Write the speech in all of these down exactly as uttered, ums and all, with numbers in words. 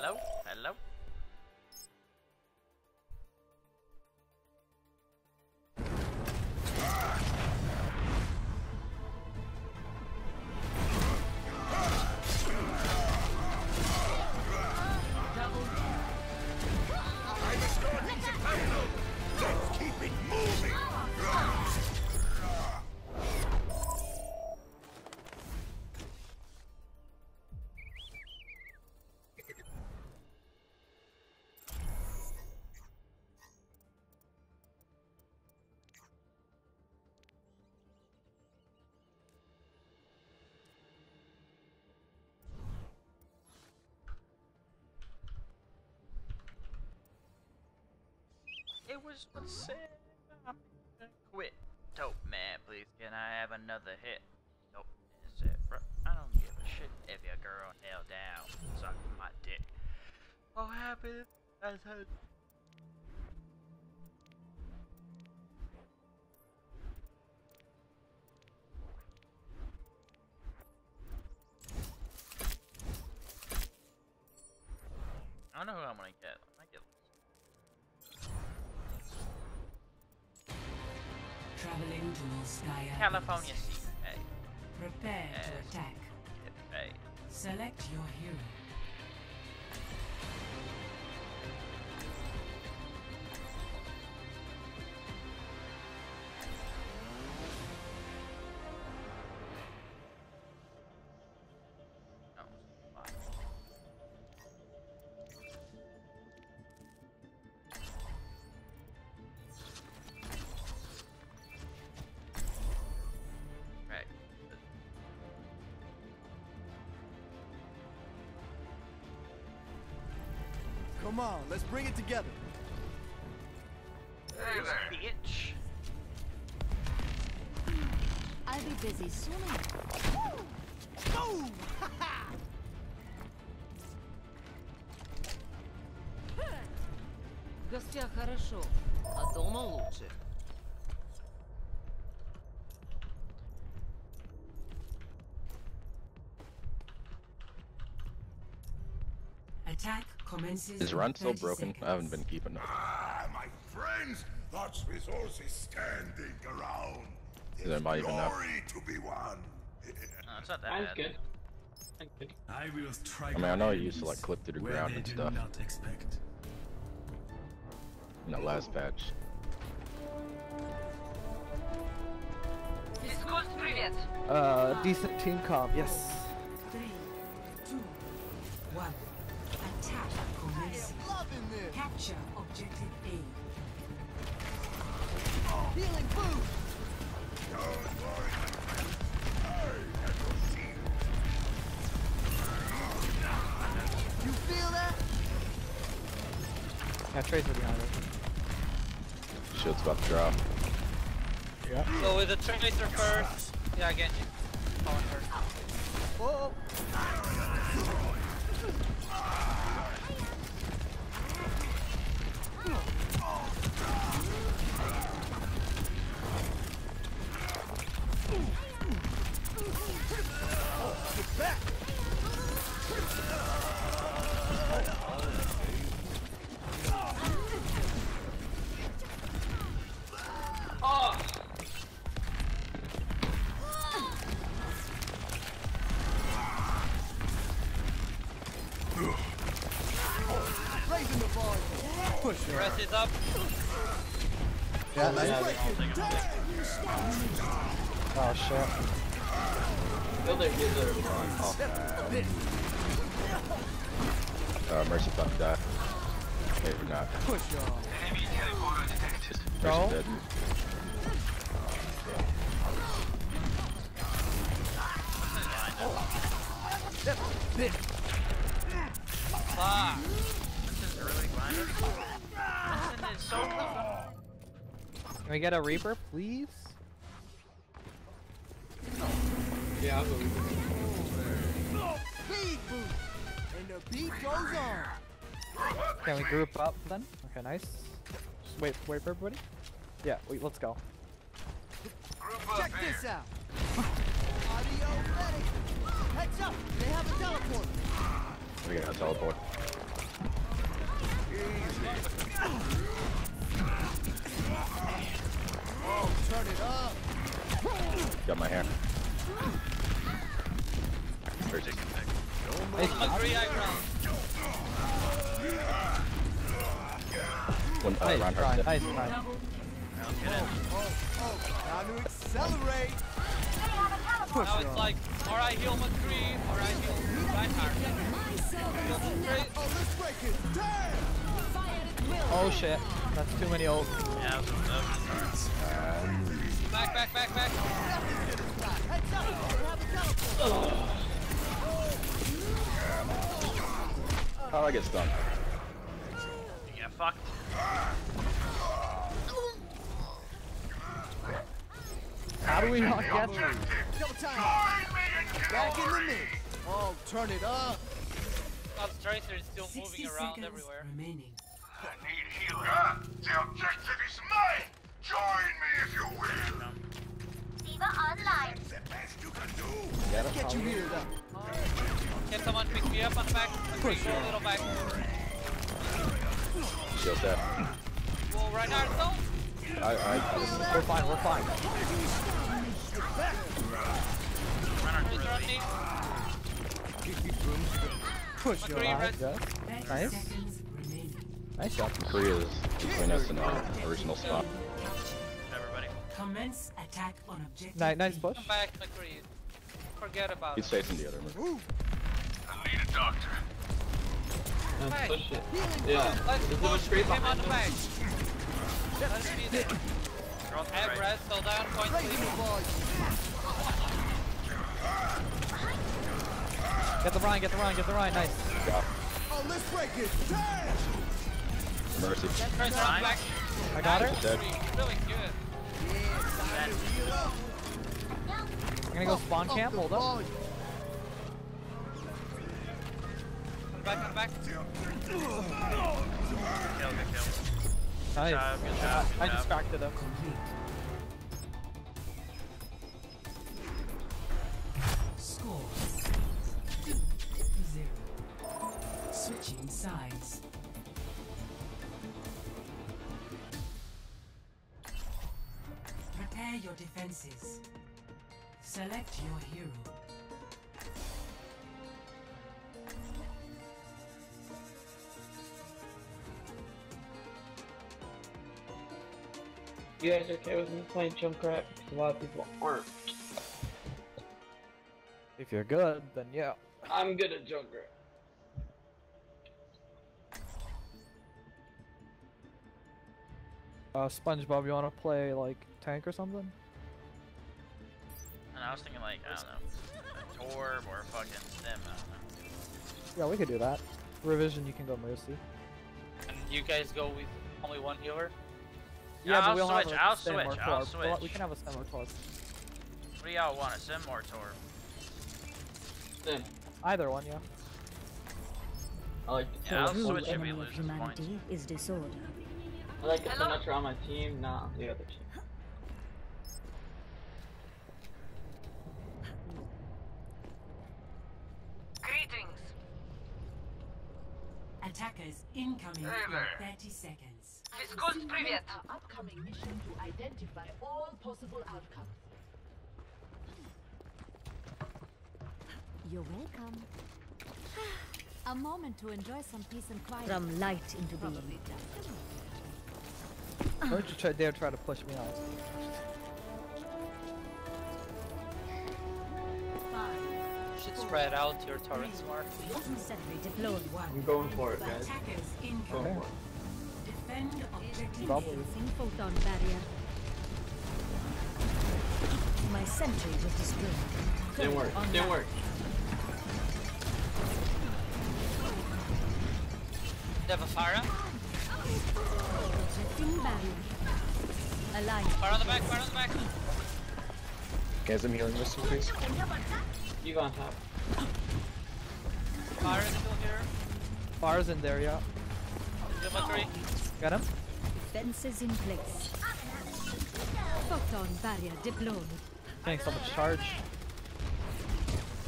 Hello? Hello? Let's keep it moving! It was what's said. I'm gonna quit. Dope man, please can I have another hit? Dope man said, bro, I don't give a shit if your girl nailed down, suck my dick. Oh, happy as her. I don't know who I'm gonna get. I might get. Traveling to Volskaya. California C. Hey. Prepare Yes. to attack. Hey. Select your hero. No. Fuck. Right. Come on, let's bring it together. Hey there, bitch. I'll be busy soon. Boom! В гостях хорошо, а дома лучше. Attack commences. Is in Run still thirty broken? seconds. I haven't been keeping up. Ah, my friends, that's resources standing around. Is anybody even know? Glory to be won. No, it's not that I'm bad. good. I'm good. I will strike. I mean, I know our it used to like enemies clip through the where ground they and do stuff not expect. in the last patch. Uh, decent team comp, yes. Three, two, one. Attack commences. Loving this. Capture objective A. Healing boost. Don't worry, my friend. I have your shield. You feel that? Yeah, Tracer behind us. Shield's about to drop. Yeah. So with the tracer first. Yeah, Genji. Falling first. Whoa. Get back. Oh! Raising the bar. Push it. Press is up. Yeah, nice. Oh shit. Build it, build it. Uh, Mercy about to die. Maybe not. Push y'all. Go. Mercy dead. Bit. Fuck. This is really grinding. This is so tough. Can we get a Reaper, please? Yeah, I'll go. Speed boost. And the beat goes on. Can we group up then? Okay, nice. Just wait, wait for everybody. Yeah, wait, let's go. Check this out. Audio ready. Heads up. They have a teleport. We got a teleport. Oh, turn it up. Got my hair. Chicken pick. Nice I'm job. agree, I ground. One, uh, Nice around her try, step. nice try. Now get in. Oh, oh, time to accelerate. Push Now her it's on. like, or I heal McCree, or I heal Reinhardt. Heal straight. Oh, let's break it. Damn. Oh shit, that's too many ult. Yeah, that was, that was Back, back, back, back. How do I get stunned? You get fucked. How do we not get through? Double time. Back in the mix. Oh, turn it up. That Tracer is still sixty moving around seconds everywhere. remaining. I need healer. The objective is mine. Join me if you will. The best you can do. Get it? Get you healed up. Can someone pick me up on the back? McCree, go a little back. Shield that. Well, Reinhardt though? I, I, I We're fine, we're fine. Just run me. Push her McCree, on. res- Good. thirty Nice. seconds remaining. Nice job. Korea is between us and our original spot. Everybody. Commence attack on objective. Nice, nice B. push. Come back, McCree. Forget about He's it. facing the other one. Ooh. I need a doctor. Hey, Push it. let's Yeah. push There's a him straight on the behind him. back. Let's be there. Girl, I have right. res, so down, point Raise the please. volume. Get the Ryan, get the Ryan, get the Ryan. Nice. Yeah. Oh, let's break it. Damn. Mercy. Tracer on the back. I got her. Dead. Really good. Yeah, time to heal up. I'm gonna go spawn Up camp. the Hold up. volume. Come back, come back. Kill, good kill. Nice. job, good job, good I job. distracted him. Score two zero. Switching sides. Prepare your defenses. Select your hero. You guys okay with me playing Junkrat? Because a lot of people aren't. If you're good, then yeah. I'm good at Junkrat. Uh, SpongeBob, you wanna play like tank or something? And I was thinking like, I don't know, a Torb or a fucking Stim, I don't know. Yeah, we could do that. Revision, you can go Mercy. And you guys go with only one healer? Yeah, I'll we'll switch, have a I'll Stim switch, or I'll Torb. Well, We switch. can have a Stim or Torb. What do y'all want, a Sim or a Torb? Then Either one, yeah. I like the Yeah, I'll Sinatra. switch if he loses points. is disorder. I like the Sinatra on my team, not the other team. Greetings. Attackers incoming Hey in there. thirty seconds. Discuss привет. Our upcoming mission to identify all possible outcomes. You're welcome. A moment to enjoy some peace and quiet. From light into being. Don't you try, dare try to push me out. Should spread out your turret smart. Sentry deployed. I'm going for it, guys. Attackers Going incoming. for it. Defend objective Probably. Placing photon barrier. My sentry was destroyed. Didn't work. On Didn't that. work. They have a Pharah. Projecting barrier. Align. Fire on the back, fire on the back. Guys, I'm healing this, please. You go on top. Fire is still here. Far's in there, yeah. Give a three. Got him? Defenses in place. Photon barrier deployed. Getting so much charge.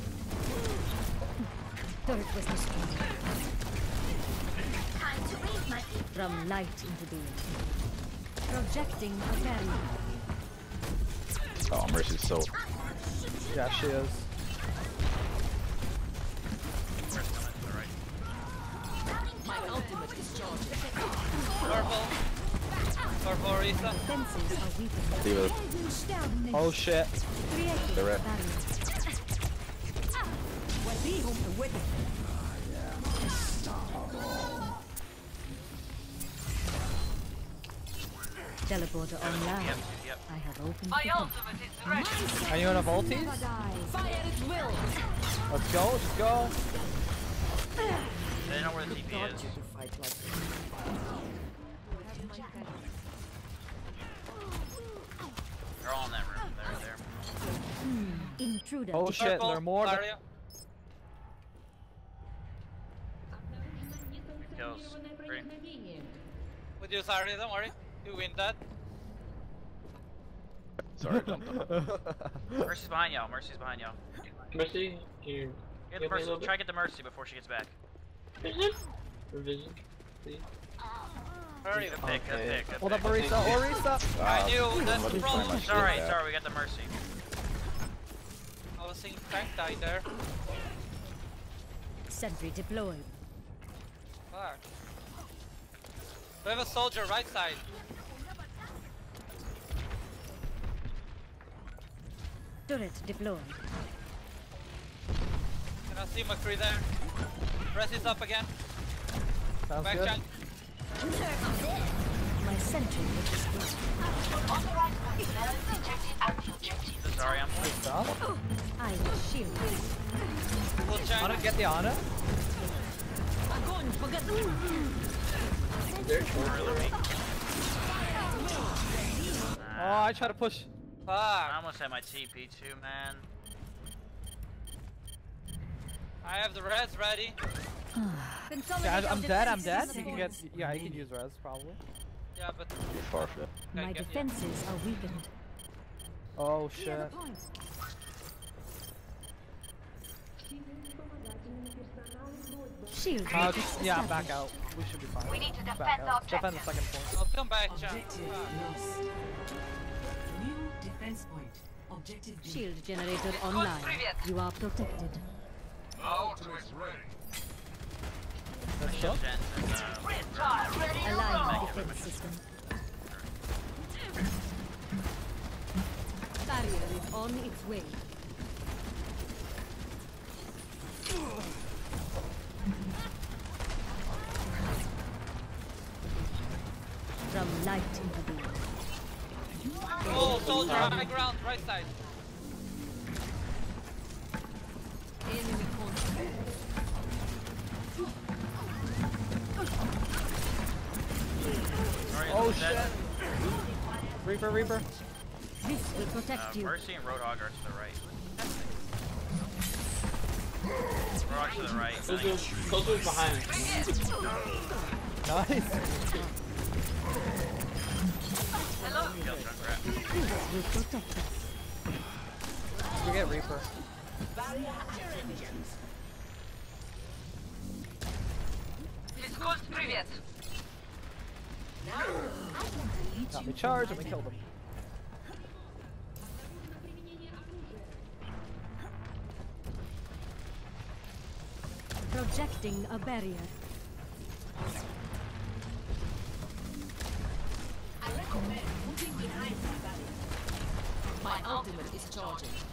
Turret was destroyed. From light into being. Projecting a barrier. Oh, Mercy's so. Yeah, she is. My ultimate is charging. Purple. Purple Orisa. Fences are weakened. Diva. Oh shit. Creating They're a red. barrier. Teleporter online. Yep, yep. I have opened My the door. ultimate is ready. Anyone have ulties? Fire at will. Let's go, let's go. They know where the T P is. They're all in that room. They're there. Intruder. Oh shit, Purple, there are more. Than... Barrier. Kills. Three. With you, Zarya, don't worry. You win that. Sorry, I jumped up. Mercy's behind y'all. Mercy's behind y'all. Mercy, can you Get the give me a Mercy. little bit? Try to get the Mercy before she gets back. Revision? Revision, please. Hurry. Good pick. Good Okay. pick. Good Hold pick. up, Orisa, Orisa. Ah, I knew, that's let the me find problem. my It's shit alright. It's back. alright. We got the Mercy. I was seeing tank die there. Sentry deployed. Fuck. We have a soldier right side. Turret deployed. Can I see McCree there? Press is up again. Sounds Back good. chunk. My sentry is destroyed. Sorry, I'm Good stuff. I will shield. Full Ana, chunk. get the Ana. They're short. really weak. Oh, I try to push. I Fuck. almost had my T P too, man. I have the reds ready. Yeah, I- I'm dead, I'm dead. You can get, yeah, you can use res probably. Yeah, but Far shit. My get- yeah. defenses are weakened. Oh shit. Shield. Uh, just, yeah, back out. We should be fine. We need to defend back out. Defend the second point. I'll come back, chunk. Objective lost. New defense point. Objective B. Shield generator online. You are protected. Ultimate's ready. Let's go. Gen and, uh, Align defense system. Barrier is on its way. From light into being. Oh, soldier high ground, right side. Enemy contact. sorry, Oh is that- shit. Reaper, Reaper. This will protect Uh, you. Mercy and Roadhog are to the right. Roadhog to the right. Soldier, Nice. soldier's behind. Nice. Kill Junkrat. This will protect us. We get Reaper. Got me charged and we killed him. Projecting a barrier. My ultimate is charging.